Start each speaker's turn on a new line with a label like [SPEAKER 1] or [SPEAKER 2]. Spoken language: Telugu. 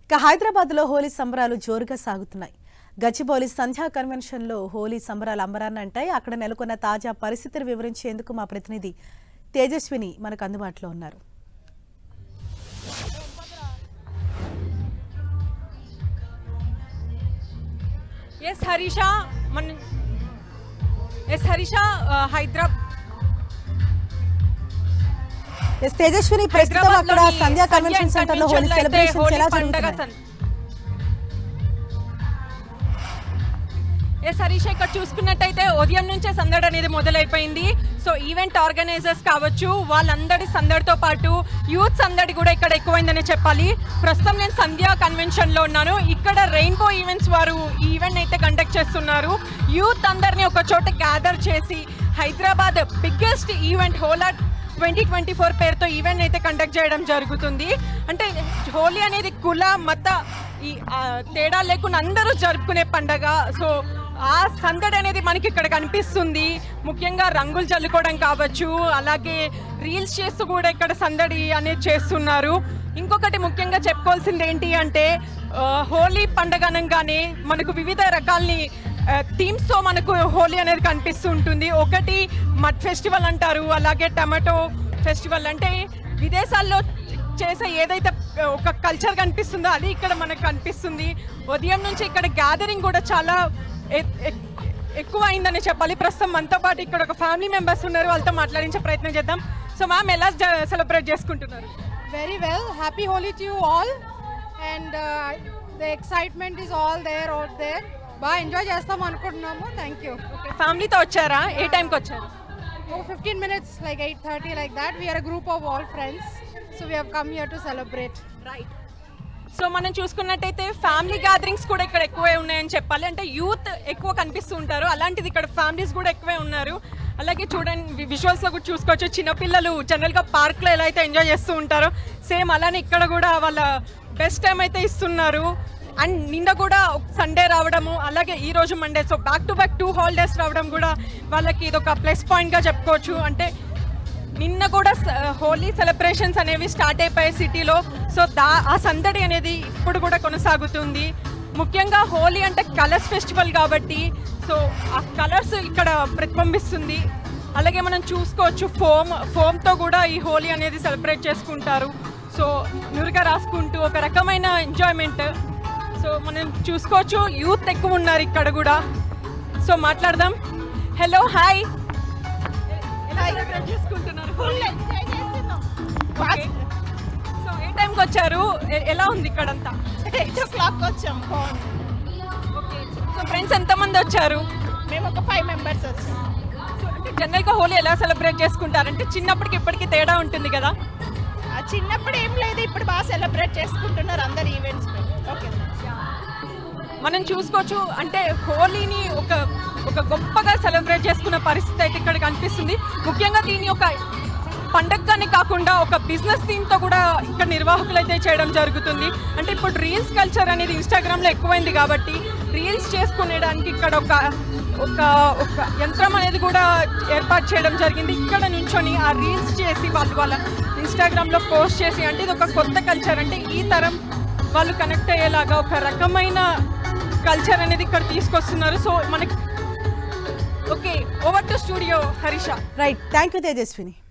[SPEAKER 1] ఇక హైదరాబాద్లో హోలీ సంబరాలు జోరుగా సాగుతున్నాయి. గచ్చిబౌలి సంధ్యా కన్వెన్షన్లో హోలీ సంబరాలు అంబరాన్ని అంటాయి. అక్కడ నెలకొన్న తాజా పరిస్థితిని వివరించేందుకు మా ప్రతినిధి తేజస్విని మనకు అందుబాటులో ఉన్నారు. తేజస్విని, ప్రస్తుతం అక్కడ సంధ్యా కన్వెన్షన్ సెంటర్ లో హోలీ సెలబ్రేషన్స్ ఎలా జరుగుతున్నాయి?
[SPEAKER 2] హరీష, ఇక్కడ చూసుకున్నట్టయితే ఉదయం నుంచే సందడి అనేది మొదలైపోయింది. సో ఈవెంట్ ఆర్గనైజర్స్ కావచ్చు, వాళ్ళందరి సందడితో పాటు యూత్ సందడి కూడా ఇక్కడ ఎక్కువైందని చెప్పాలి. ప్రస్తుతం నేను సంధ్యా కన్వెన్షన్లో ఉన్నాను. ఇక్కడ రెయిన్బో ఈవెంట్స్ వారు ఈ ఈవెంట్ అయితే కండక్ట్ చేస్తున్నారు. యూత్ అందరినీ ఒక చోట గ్యాదర్ చేసి హైదరాబాద్ బిగ్గెస్ట్ ఈవెంట్ హోలా 2024 పేరుతో ఈవెంట్ అయితే కండక్ట్ చేయడం జరుగుతుంది. అంటే హోలీ అనేది కుల మత ఈ తేడా లేకుండా అందరూ జరుపుకునే పండగ. సో ఆ సందడి అనేది మనకి ఇక్కడ కనిపిస్తుంది. ముఖ్యంగా రంగులు చల్లుకోవడం కావచ్చు, అలాగే రీల్స్ చేస్తూ కూడా ఇక్కడ సందడి అనేది చేస్తున్నారు. ఇంకొకటి ముఖ్యంగా చెప్పుకోవాల్సింది ఏంటి అంటే, హోలీ పండగ అనగానే మనకు వివిధ రకాలని థీమ్స్తో మనకు హోలీ అనేది కనిపిస్తూ ఉంటుంది. ఒకటి మడ్ ఫెస్టివల్ అంటారు, అలాగే టమాటో ఫెస్టివల్. అంటే విదేశాల్లో చేసే ఏదైతే ఒక కల్చర్ కనిపిస్తుందో అది ఇక్కడ మనకు కనిపిస్తుంది. ఉదయం నుంచి ఇక్కడ గ్యాదరింగ్ కూడా చాలా ఎక్కువ అయిందని చెప్పాలి. ప్రస్తుతం మనతో పాటు ఇక్కడ ఒక ఫ్యామిలీ మెంబర్స్ ఉన్నారు, వాళ్ళతో మాట్లాడించే ప్రయత్నం చేద్దాం. సో మ్యామ్, ఎలా సెలబ్రేట్ చేసుకుంటున్నారు?
[SPEAKER 3] Very well. Happy Holi to you all. And the excitement is all there out there. బాగా ఎంజాయ్ చేస్తాం అనుకుంటున్నాము. Thank you.
[SPEAKER 2] ఫ్యామిలీతో వచ్చారా? ఏ టైంకి వచ్చారు?
[SPEAKER 3] 15 minutes, like 8:30 like that. We are a group of all friends. So we have come here to celebrate.
[SPEAKER 2] Right. So మనం చూసుకున్నట్టయితే ఫ్యామిలీ గ్యాదరింగ్స్ కూడా ఇక్కడ ఎక్కువే ఉన్నాయని చెప్పాలి. అంటే యూత్ ఎక్కువ కనిపిస్తూ ఉంటారు, అలాంటిది ఇక్కడ ఫ్యామిలీస్ కూడా ఎక్కువే ఉన్నారు. అలాగే చూడండి, విజువల్స్లో కూడా చూసుకోవచ్చు, చిన్నపిల్లలు జనరల్గా పార్క్లో ఎలా అయితే ఎంజాయ్ చేస్తూ ఉంటారో సేమ్ అలానే ఇక్కడ కూడా వాళ్ళ బెస్ట్ టైం అయితే ఇస్తున్నారు. అండ్ నిన్న కూడా సండే రావడము, అలాగే ఈరోజు Monday, so back to back 2 holidays రావడం కూడా వాళ్ళకి ఇదొక ప్లస్ పాయింట్గా చెప్పుకోవచ్చు. అంటే నిన్న కూడా హోలీ సెలబ్రేషన్స్ అనేవి స్టార్ట్ అయిపోయాయి సిటీలో. సో ఆ సందడి అనేది ఇప్పుడు కూడా కొనసాగుతుంది. ముఖ్యంగా హోలీ అంటే కలర్స్ ఫెస్టివల్ కాబట్టి సో ఆ కలర్స్ ఇక్కడ ప్రతిబింబిస్తుంది. అలాగే మనం చూసుకోవచ్చు, ఫోమ్తో కూడా ఈ హోలీ అనేది సెలబ్రేట్ చేసుకుంటారు. సో నురుగా రాసుకుంటూ ఒక రకమైన ఎంజాయ్మెంట్. సో మనం చూసుకోవచ్చు, యూత్ ఎక్కువ ఉన్నారు ఇక్కడ కూడా. సో మాట్లాడదాం. Hello, hi. సో ఏ టైంకి వచ్చారు? ఎలా ఉంది ఇక్కడంతా?
[SPEAKER 4] 8 o'clock వచ్చాం.
[SPEAKER 2] ఓకే. సో ఫ్రెండ్స్ ఎంతమంది వచ్చారు?
[SPEAKER 4] మేము ఒక 5 members వచ్చాం.
[SPEAKER 2] సో అంటే జనరల్గా హోలీ ఎలా సెలబ్రేట్ చేసుకుంటారంటే చిన్నప్పటికి ఇప్పటికీ తేడా ఉంటుంది కదా?
[SPEAKER 4] చిన్నప్పుడు ఏం లేదు, ఇప్పుడు బాగా సెలబ్రేట్ చేసుకుంటున్నారు అందరు ఈవెంట్స్. ఓకే,
[SPEAKER 2] మనం చూసుకోవచ్చు, అంటే హోలీని ఒక గొప్పగా సెలబ్రేట్ చేసుకున్న పరిస్థితి అయితే ఇక్కడ కనిపిస్తుంది. ముఖ్యంగా దీని ఒక పండగగానే కాకుండా ఒక బిజినెస్ థీమ్తో కూడా ఇక్కడ నిర్వాహకులు అయితే చేయడం జరుగుతుంది. అంటే ఇప్పుడు రీల్స్ కల్చర్ అనేది ఇన్స్టాగ్రామ్లో ఎక్కువైంది కాబట్టి రీల్స్ చేసుకునేడానికి ఇక్కడ ఒక యంత్రం అనేది కూడా ఏర్పాటు చేయడం జరిగింది. ఇక్కడ నుంచొని ఆ రీల్స్ చేసి వాళ్ళ ఇన్స్టాగ్రామ్లో పోస్ట్ చేసి, అంటే ఇది ఒక కొత్త కల్చర్. అంటే ఈ తరం వాళ్ళు కనెక్ట్ అయ్యేలాగా ఒక రకమైన కల్చర్ అనేది ఇక్కడ తీసుకొస్తున్నారు. సో మనకి okay, over to studio Harish.
[SPEAKER 1] Right, thank you Tejaswini.